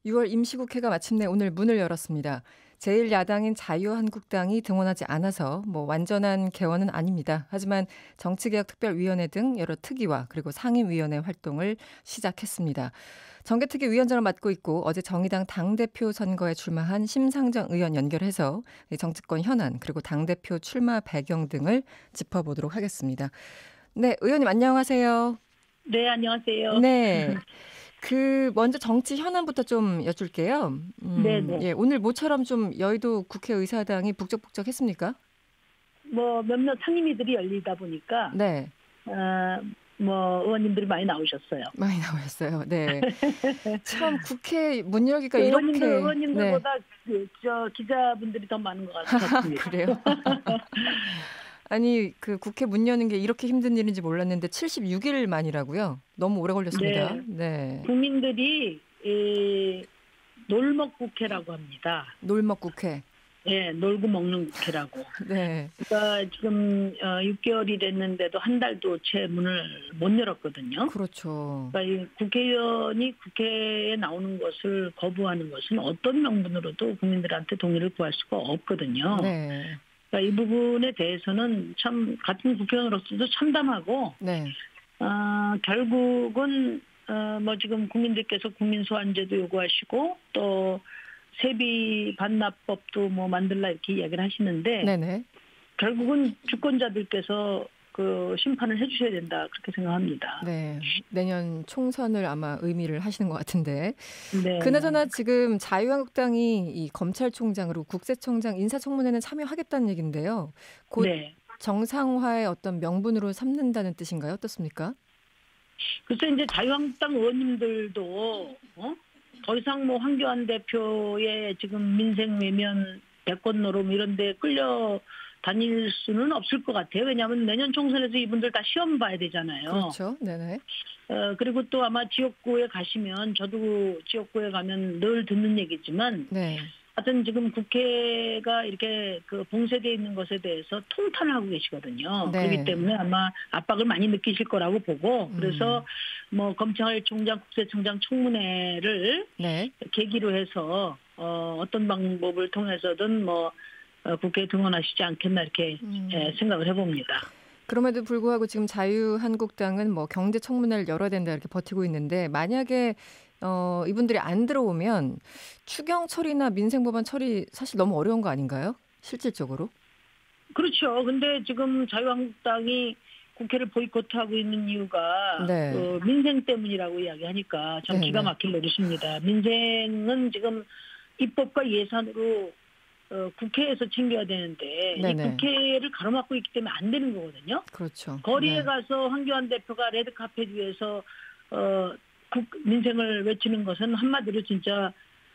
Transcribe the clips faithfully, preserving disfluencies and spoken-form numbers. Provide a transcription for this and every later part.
유월 임시국회가 마침내 오늘 문을 열었습니다. 제일 야당인 자유한국당이 등원하지 않아서 뭐 완전한 개원은 아닙니다. 하지만 정치개혁특별위원회 등 여러 특위와 그리고 상임위원회 활동을 시작했습니다. 정개특위 위원장을 맡고 있고 어제 정의당 당대표 선거에 출마한 심상정 의원 연결해서 정치권 현안 그리고 당대표 출마 배경 등을 짚어보도록 하겠습니다. 네, 의원님 안녕하세요. 네, 안녕하세요. 네. 그 먼저 정치 현안부터 좀 여쭐게요. 음, 네네. 예, 오늘 모처럼 좀 여의도 국회의사당이 북적북적했습니까? 뭐 몇몇 상임위들이 열리다 보니까 네, 어, 뭐 의원님들이 많이 나오셨어요. 많이 나오셨어요. 네, 참 국회 문 열기가 의원님들 이렇게 의원님들보다 그, 저 기자분들이 더 많은 것 같습니다. 그래요? 아니 그 국회 문 여는 게 이렇게 힘든 일인지 몰랐는데 칠십육 일 만이라고요? 너무 오래 걸렸습니다. 네. 네. 국민들이 이, 놀먹국회라고 합니다. 놀먹국회. 네, 놀고 먹는 국회라고. 네. 그러니까 지금 어, 육 개월이 됐는데도 한 달도 채 문을 못 열었거든요. 그렇죠. 그러니까 이 국회의원이 국회에 나오는 것을 거부하는 것은 어떤 명분으로도 국민들한테 동의를 구할 수가 없거든요. 네. 그러니까 이 부분에 대해서는 참 같은 국회의원으로서도 참담하고 네. 어, 결국은 어, 뭐 지금 국민들께서 국민소환제도 요구하시고 또 세비 반납법도 뭐 만들라 이렇게 이야기를 하시는데 네네. 결국은 주권자들께서 그 심판을 해주셔야 된다 그렇게 생각합니다. 네, 내년 총선을 아마 의미를 하시는 것 같은데. 네. 그나저나 지금 자유한국당이 이 검찰총장으로 국세청장 인사청문회는 참여하겠다는 얘기인데요. 곧 네. 정상화의 어떤 명분으로 삼는다는 뜻인가요? 어떻습니까? 글쎄 이제 자유한국당 의원님들도 어? 더 이상 뭐 황교안 대표의 지금 민생 외면 대권 노름 이런 데 끌려 다닐 수는 없을 것 같아요. 왜냐하면 내년 총선에서 이분들 다 시험 봐야 되잖아요. 그렇죠. 네네. 어, 그리고 또 아마 지역구에 가시면 저도 지역구에 가면 늘 듣는 얘기지만 네. 하여튼 지금 국회가 이렇게 그 봉쇄되어 있는 것에 대해서 통탄을 하고 계시거든요. 네. 그렇기 때문에 아마 압박을 많이 느끼실 거라고 보고 그래서 음. 뭐 검찰총장, 국세청장 청문회를 네. 계기로 해서 어, 어떤 방법을 통해서든 뭐 어, 국회에 등원하시지 않겠나 이렇게 음. 예, 생각을 해봅니다. 그럼에도 불구하고 지금 자유한국당은 뭐 경제청문회를 열어야 된다 이렇게 버티고 있는데 만약에 어, 이분들이 안 들어오면 추경 처리나 민생법안 처리 사실 너무 어려운 거 아닌가요? 실질적으로? 그렇죠. 근데 지금 자유한국당이 국회를 보이콧하고 있는 이유가 네. 어, 민생 때문이라고 이야기하니까 참 네네. 기가 막힐 노릇입니다. 민생은 지금 입법과 예산으로 어, 국회에서 챙겨야 되는데 네네. 이 국회를 가로막고 있기 때문에 안 되는 거거든요. 그렇죠. 거리에 네. 가서 황교안 대표가 레드카펫 위에서 어, 국, 민생을 외치는 것은 한마디로 진짜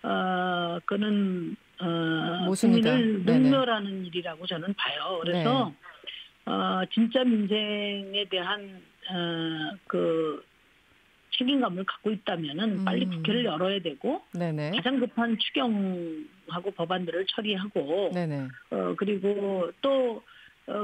어, 그는 어, 모순이다. 국민을 네네. 능멸하는 일이라고 저는 봐요. 그래서 네. 어, 진짜 민생에 대한 어, 그 책임감을 갖고 있다면은 음. 빨리 국회를 열어야 되고 네네. 가장 급한 추경하고 법안들을 처리하고 네네. 어, 그리고 또 어,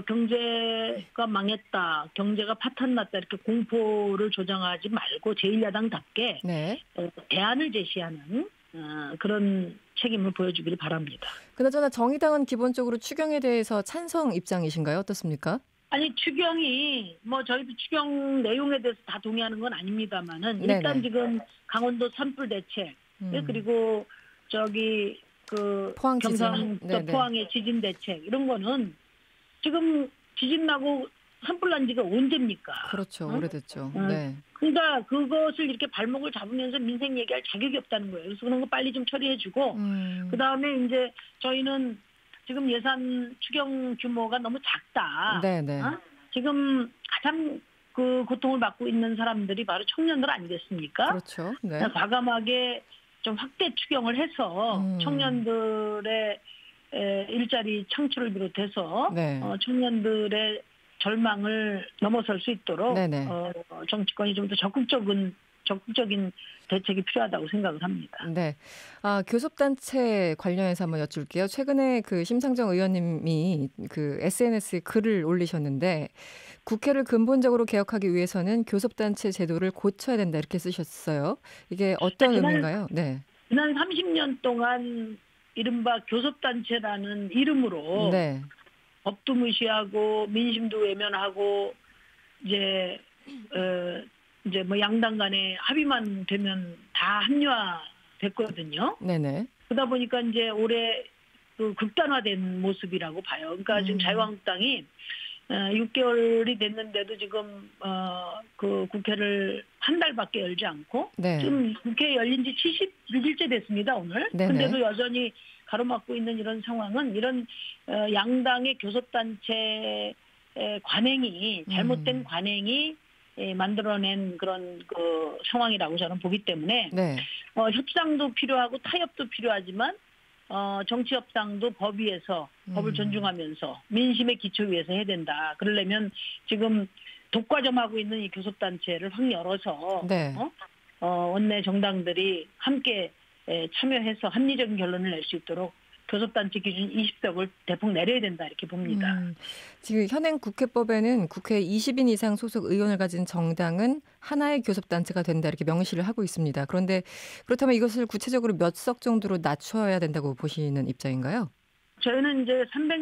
경제가 망했다, 경제가 파탄났다 이렇게 공포를 조장하지 말고 제일 야당답게 네. 어, 대안을 제시하는 어, 그런 책임을 보여주기를 바랍니다. 그나저나 정의당은 기본적으로 추경에 대해서 찬성 입장이신가요? 어떻습니까? 아니 추경이 뭐 저희도 추경 내용에 대해서 다 동의하는 건 아닙니다만은 일단 네네. 지금 강원도 산불 대책 음. 그리고 저기 그 포항 지진. 경상도 네네. 포항의 지진 대책 이런 거는 지금 지진 나고 산불 난 지가 언제입니까? 그렇죠. 어? 오래됐죠. 어, 네. 그러니까 그것을 이렇게 발목을 잡으면서 민생 얘기할 자격이 없다는 거예요. 그래서 그런 거 빨리 좀 처리해주고 음. 그 다음에 이제 저희는 지금 예산 추경 규모가 너무 작다. 네네. 어? 지금 가장 그 고통을 받고 있는 사람들이 바로 청년들 아니겠습니까? 그렇죠. 네. 과감하게 좀 확대 추경을 해서 음. 청년들의 에, 일자리 창출을 비롯해서 네. 어, 청년들의 절망을 넘어설 수 있도록 네네. 어, 정치권이 좀 더 적극적인 적극적인 대책이 필요하다고 생각을 합니다. 네. 아, 교섭단체 관련해서 한번 여쭐게요. 최근에 그 심상정 의원님이 그 에스엔에스에 글을 올리셨는데 국회를 근본적으로 개혁하기 위해서는 교섭단체 제도를 고쳐야 된다 이렇게 쓰셨어요. 이게 어떤 지난- 의미인가요? 네. 지난 삼십 년 동안 이른바 교섭단체라는 이름으로 네. 법도 무시하고 민심도 외면하고 이제 어 이제 뭐 양당 간에 합의만 되면 다 합리화됐거든요. 네네. 그러다 보니까 이제 올해 그 극단화된 모습이라고 봐요. 그러니까 지금 음. 자유한국당이 육 개월이 됐는데도 지금 어 그 국회를 한 달밖에 열지 않고 네. 지금 국회 열린 지 칠십육 일째 됐습니다, 오늘. 네네. 근데도 여전히 가로막고 있는 이런 상황은 이런 어 양당의 교섭단체의 관행이 잘못된 음. 관행이 예, 만들어낸 그런 그 상황이라고 저는 보기 때문에 네. 어, 협상도 필요하고 타협도 필요하지만 어, 정치 협상도 법 위에서 음. 법을 존중하면서 민심의 기초 위에서 해야 된다. 그러려면 지금 독과점하고 있는 이 교섭단체를 확 열어서 네. 어? 어, 원내 정당들이 함께 에, 참여해서 합리적인 결론을 낼 수 있도록 교섭단체 기준 이십 석을 대폭 내려야 된다 이렇게 봅니다. 음, 지금 현행 국회법에는 국회 이십 인 이상 소속 의원을 가진 정당은 하나의 교섭단체가 된다 이렇게 명시를 하고 있습니다. 그런데 그렇다면 이것을 구체적으로 몇 석 정도로 낮춰야 된다고 보시는 입장인가요? 저희는 이제 삼백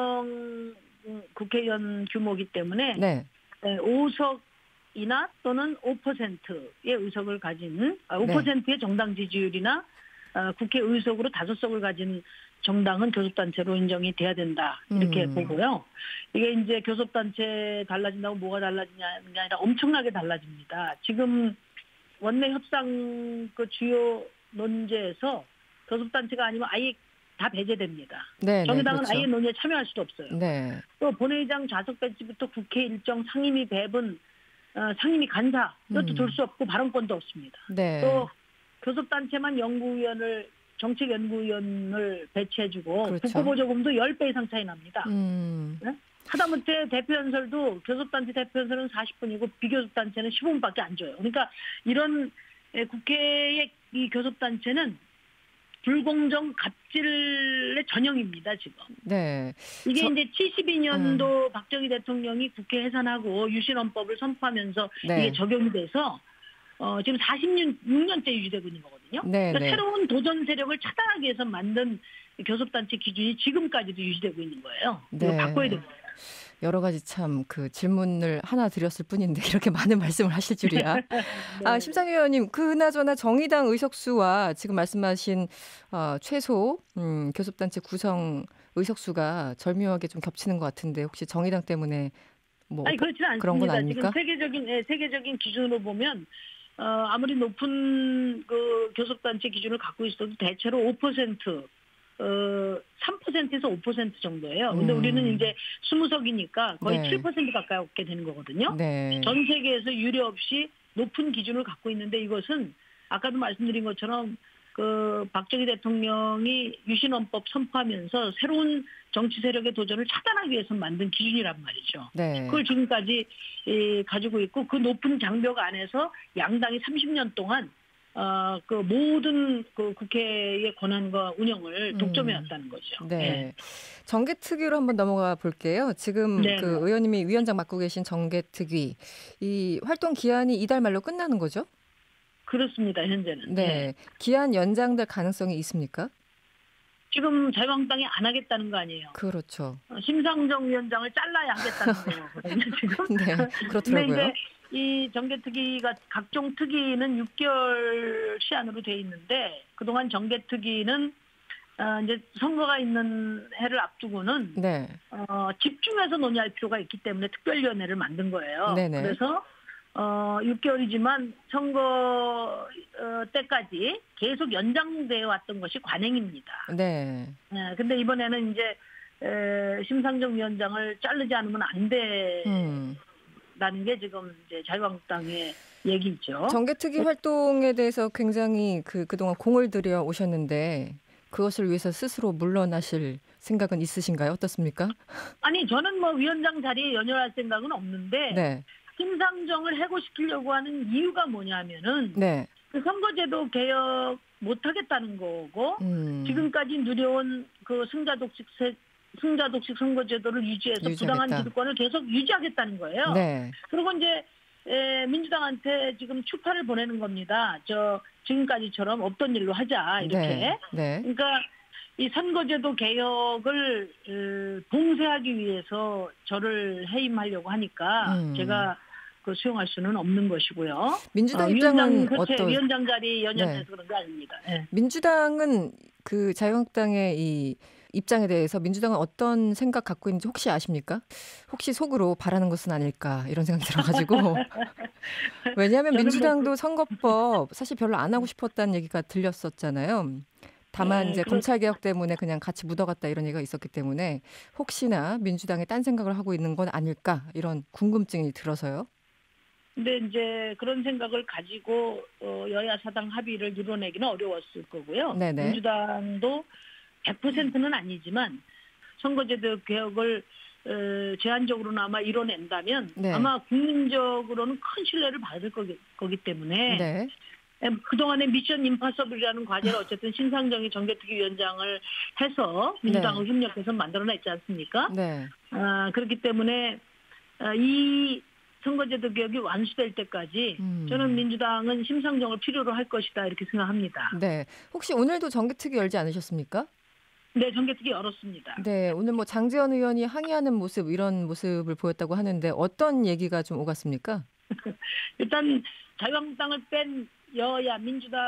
명 국회의원 규모이기 때문에 네. 오 석이나 또는 오 퍼센트의 의석을 가진 오 퍼센트의 정당 지지율이나 국회 의석으로 다섯 석을 가진 정당은 교섭단체로 인정이 돼야 된다 이렇게 음. 보고요. 이게 이제 교섭단체 달라진다고 뭐가 달라지냐가 아니라 엄청나게 달라집니다. 지금 원내 협상 그 주요 논제에서 교섭단체가 아니면 아예 다 배제됩니다. 네, 정의당은 네, 그렇죠. 아예 논의에 참여할 수도 없어요. 네. 또 본회의장 좌석 배치부터 국회 일정 상임위 배분, 어, 상임위 간사 이것도 음. 둘 수 없고 발언권도 없습니다. 네. 또 교섭단체만 연구위원을 정책연구위원을 배치해주고 그렇죠. 국고보조금도 십 배 이상 차이 납니다. 음. 네? 하다못해 대표연설도 교섭단체 대표연설은 사십 분이고 비교섭단체는 십오 분밖에 안 줘요. 그러니까 이런 국회의 이 교섭단체는 불공정 갑질의 전형입니다, 지금. 네. 이게 저, 이제 칠십이 년도 음. 박정희 대통령이 국회 해산하고 유신헌법을 선포하면서 네. 이게 적용이 돼서 어, 지금 사십육 년째 유지되고 있는 거거든요. 네, 그러니까 네. 새로운 도전 세력을 차단하기 위해서 만든 교섭단체 기준이 지금까지도 유지되고 있는 거예요. 이거 네. 바꿔야 됩니다. 여러 가지 참 그 질문을 하나 드렸을 뿐인데 이렇게 많은 말씀을 하실 줄이야. 네. 아, 심상희 의원님, 그나저나 정의당 의석수와 지금 말씀하신 어, 최소 음, 교섭단체 구성 의석수가 절묘하게 좀 겹치는 것 같은데 혹시 정의당 때문에 뭐 아니 그렇지는 그런 건 않습니다. 아닙니까? 지금 세계적인 예, 세계적인 기준으로 보면 어, 아무리 높은 그 교섭단체 기준을 갖고 있어도 대체로 오 퍼센트 어, 삼 퍼센트에서 오 퍼센트 정도예요. 근데 음. 우리는 이제 이십 석이니까 거의 네. 칠 퍼센트 가까이 얻게 되는 거거든요. 네. 전 세계에서 유례 없이 높은 기준을 갖고 있는데 이것은 아까도 말씀드린 것처럼 그 박정희 대통령이 유신헌법 선포하면서 새로운 정치 세력의 도전을 차단하기 위해서 만든 기준이란 말이죠. 네. 그걸 지금까지 예, 가지고 있고 그 높은 장벽 안에서 양당이 삼십 년 동안 어, 그 모든 그 국회의 권한과 운영을 독점해왔다는 거죠. 네. 네. 정개특위로 한번 넘어가 볼게요. 지금 네. 그 의원님이 위원장 맡고 계신 정개특위 이 활동 기한이 이달 말로 끝나는 거죠? 그렇습니다. 현재는. 네. 네. 기한 연장될 가능성이 있습니까? 지금 자유한국당이 안 하겠다는 거 아니에요. 그렇죠. 어, 심상정 위원장을 잘라야 하겠다는 거거든요. 지금. 네. 근데 그렇더라고요. 이제 이 정개특위가 각종 특위는 육 개월 시한으로 돼 있는데 그동안 정개특위는 어, 이제 선거가 있는 해를 앞두고는 네. 어, 집중해서 논의할 필요가 있기 때문에 특별위원회를 만든 거예요. 네네. 그래서 어, 육 개월이지만 선거 어, 때까지 계속 연장되어 왔던 것이 관행입니다. 네. 네, 근데 이번에는 이제 에, 심상정 위원장을 자르지 않으면 안 된다는 음. 게 지금 이제 자유한국당의 얘기죠. 정개특위 활동에 대해서 굉장히 그 그동안 공을 들여 오셨는데 그것을 위해서 스스로 물러나실 생각은 있으신가요? 어떻습니까? 아니 저는 뭐 위원장 자리에 연연할 생각은 없는데 네. 심상정을 해고시키려고 하는 이유가 뭐냐면은 네. 그 선거제도 개혁 못하겠다는 거고 음. 지금까지 누려온 그 승자독식 세, 승자독식 선거제도를 유지해서 유지하겠다. 부당한 기득권을 계속 유지하겠다는 거예요. 네. 그리고 이제 에, 민주당한테 지금 추파를 보내는 겁니다. 저 지금까지처럼 없던 일로 하자 이렇게. 네. 네. 그러니까 이 선거제도 개혁을 어, 봉쇄하기 위해서 저를 해임하려고 하니까 음. 제가 그 수용할 수는 없는 것이고요. 민주당 어, 입장은 위원장 교체, 어떤? 위원장 자리 연연해서 네. 그런 게 아닙니다. 예. 민주당은 그 자유한국당의 이 입장에 대해서 민주당은 어떤 생각 갖고 있는지 혹시 아십니까? 혹시 속으로 바라는 것은 아닐까 이런 생각이 들어가지고 왜냐하면 저는 뭐 민주당도 그, 선거법 사실 별로 안 하고 싶었다는 얘기가 들렸었잖아요. 다만 예, 이제 그렇, 검찰 개혁 때문에 그냥 같이 묻어갔다 이런 얘기가 있었기 때문에 혹시나 민주당이 딴 생각을 하고 있는 건 아닐까 이런 궁금증이 들어서요. 근데 이제 그런 생각을 가지고 어, 여야 사당 합의를 이뤄내기는 어려웠을 거고요. 네네. 민주당도 백 퍼센트는 아니지만 선거제도 개혁을 어, 제한적으로나마 이뤄낸다면 네. 아마 국민적으로는 큰 신뢰를 받을 거기, 거기 때문에 네. 그동안에 미션 임파서블이라는 과제를 어쨌든 신상정이 정개특위위원장을 해서 민주당을 네. 협력해서 만들어냈지 않습니까? 네. 아, 그렇기 때문에 아, 이 선거제도 개혁이 완수될 때까지 음. 저는 민주당은 심상정을 필요로 할 것이다 이렇게 생각합니다. 네. 혹시 오늘도 정기특위 열지 않으셨습니까? 네, 정개특위 열었습니다. 네. 오늘 뭐 장제원 의원이 항의하는 모습 이런 모습을 보였다고 하는데 어떤 얘기가 좀 오갔습니까? 일단 자유한국당을 뺀 여야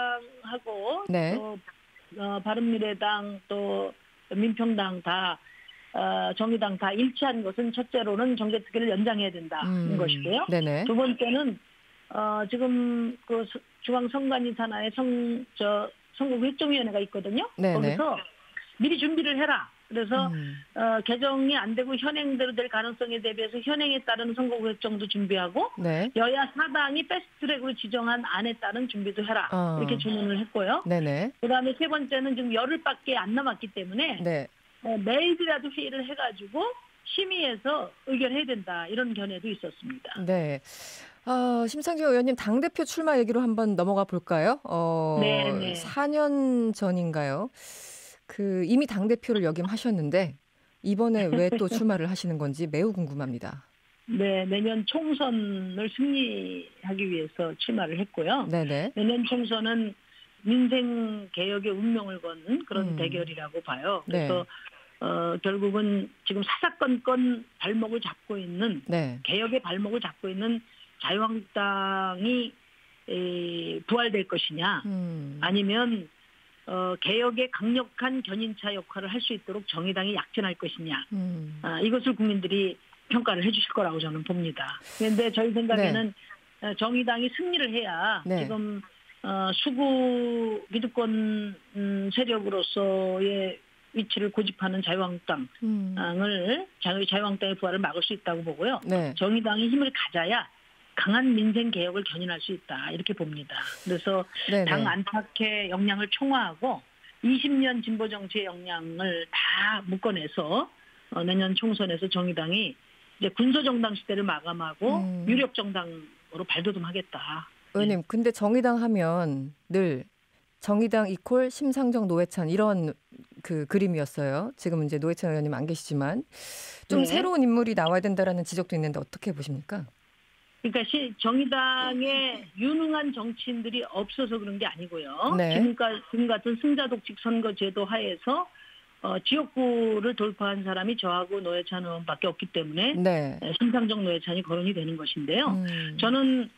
민주당하고 네. 또 어, 바른미래당 또 민평당 다 어, 정의당 다 일치한 것은 첫째로는 정개특위를 연장해야 된다는 음. 것이고요. 네네. 두 번째는 어, 지금 그 서- 중앙선관위 산하에 성, 저, 선거구획정위원회가 있거든요. 네네. 거기서 미리 준비를 해라. 그래서 음. 어, 개정이 안 되고 현행대로 될 가능성에 대비해서 현행에 따른 선거구획정도 준비하고 네. 여야 사당이 패스트트랙으로 지정한 안에 따른 준비도 해라. 어. 이렇게 주문을 했고요. 네네. 그다음에 세 번째는 지금 열흘밖에 안 남았기 때문에 네. 어, 내일이라도 회의를 해가지고 심의해서 의결해야 된다. 이런 견해도 있었습니다. 네. 어, 심상정 의원님 당대표 출마 얘기로 한번 넘어가 볼까요? 어, 네네. 사 년 전인가요? 그 이미 당대표를 역임하셨는데 이번에 왜 또 출마를 하시는 건지 매우 궁금합니다. 네, 내년 총선을 승리하기 위해서 출마를 했고요. 네네. 내년 총선은 민생 개혁의 운명을 거는 그런 음. 대결이라고 봐요. 네. 그래서 어, 결국은 지금 사사건건 발목을 잡고 있는 네. 개혁의 발목을 잡고 있는 자유한국당이 에, 부활될 것이냐 음. 아니면 어, 개혁의 강력한 견인차 역할을 할 수 있도록 정의당이 약진할 것이냐 음. 아, 이것을 국민들이 평가를 해주실 거라고 저는 봅니다. 그런데 저희 생각에는 어, 정의당이 승리를 해야 네. 지금 어, 수구 기득권 음, 세력으로서의 위치를 고집하는 자유한국당을 음. 자유, 자유한국당의 부활을 막을 수 있다고 보고요. 네. 정의당이 힘을 가져야 강한 민생 개혁을 견인할 수 있다 이렇게 봅니다. 그래서 네네. 당 안팎의 역량을 총화하고 이십 년 진보 정치의 역량을 다 묶어내서 어, 내년 총선에서 정의당이 이제 군소 정당 시대를 마감하고 음. 유력 정당으로 발돋움하겠다. 의원님, 근데 정의당 하면 늘 정의당 이퀄 심상정 노회찬 이런 그 그림이었어요. 지금 이제 노회찬 의원님 안 계시지만 좀 네. 새로운 인물이 나와야 된다라는 지적도 있는데 어떻게 보십니까? 그러니까 시, 정의당에 유능한 정치인들이 없어서 그런 게 아니고요. 네. 지금까, 지금 같은 승자독식 선거제도 하에서 어, 지역구를 돌파한 사람이 저하고 노회찬 의원밖에 없기 때문에 네. 심상정 노회찬이 거론이 되는 것인데요. 음. 저는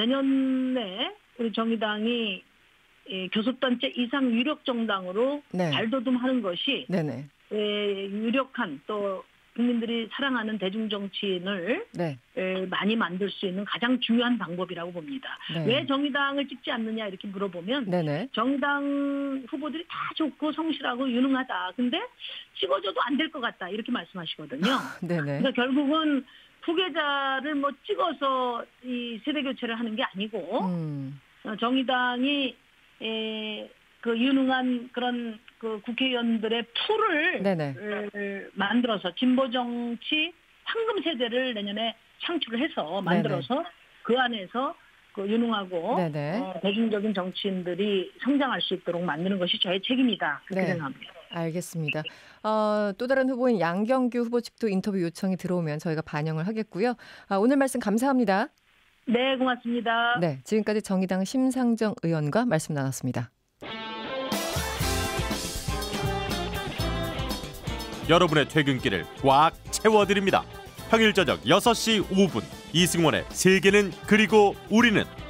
내년에 우리 정의당이 예, 교섭단체 이상 유력 정당으로 네. 발돋움하는 것이 네네. 예, 유력한 또 국민들이 사랑하는 대중정치인을 네. 에, 많이 만들 수 있는 가장 중요한 방법이라고 봅니다. 네. 왜 정의당을 찍지 않느냐 이렇게 물어보면 네네. 정의당 후보들이 다 좋고 성실하고 유능하다. 근데 찍어줘도 안 될 것 같다. 이렇게 말씀하시거든요. 네네. 그러니까 결국은 후계자를 뭐 찍어서 이 세대교체를 하는 게 아니고 음. 어, 정의당이 에, 그 유능한 그런 그 국회의원들의 풀을 네네. 을 만들어서 진보 정치 황금 세대를 내년에 창출을 해서 만들어서 그 안에서 그 유능하고 네네. 어, 대중적인 정치인들이 성장할 수 있도록 만드는 것이 저의 책임이다 그렇게 네. 생각합니다. 알겠습니다. 어, 또 다른 후보인 양경규 후보 측도 인터뷰 요청이 들어오면 저희가 반영을 하겠고요. 아, 오늘 말씀 감사합니다. 네, 고맙습니다. 네, 지금까지 정의당 심상정 의원과 말씀 나눴습니다. 여러분의 퇴근길을 꽉 채워드립니다. 평일 저녁 여섯 시 오 분 이승원의 세계는 그리고 우리는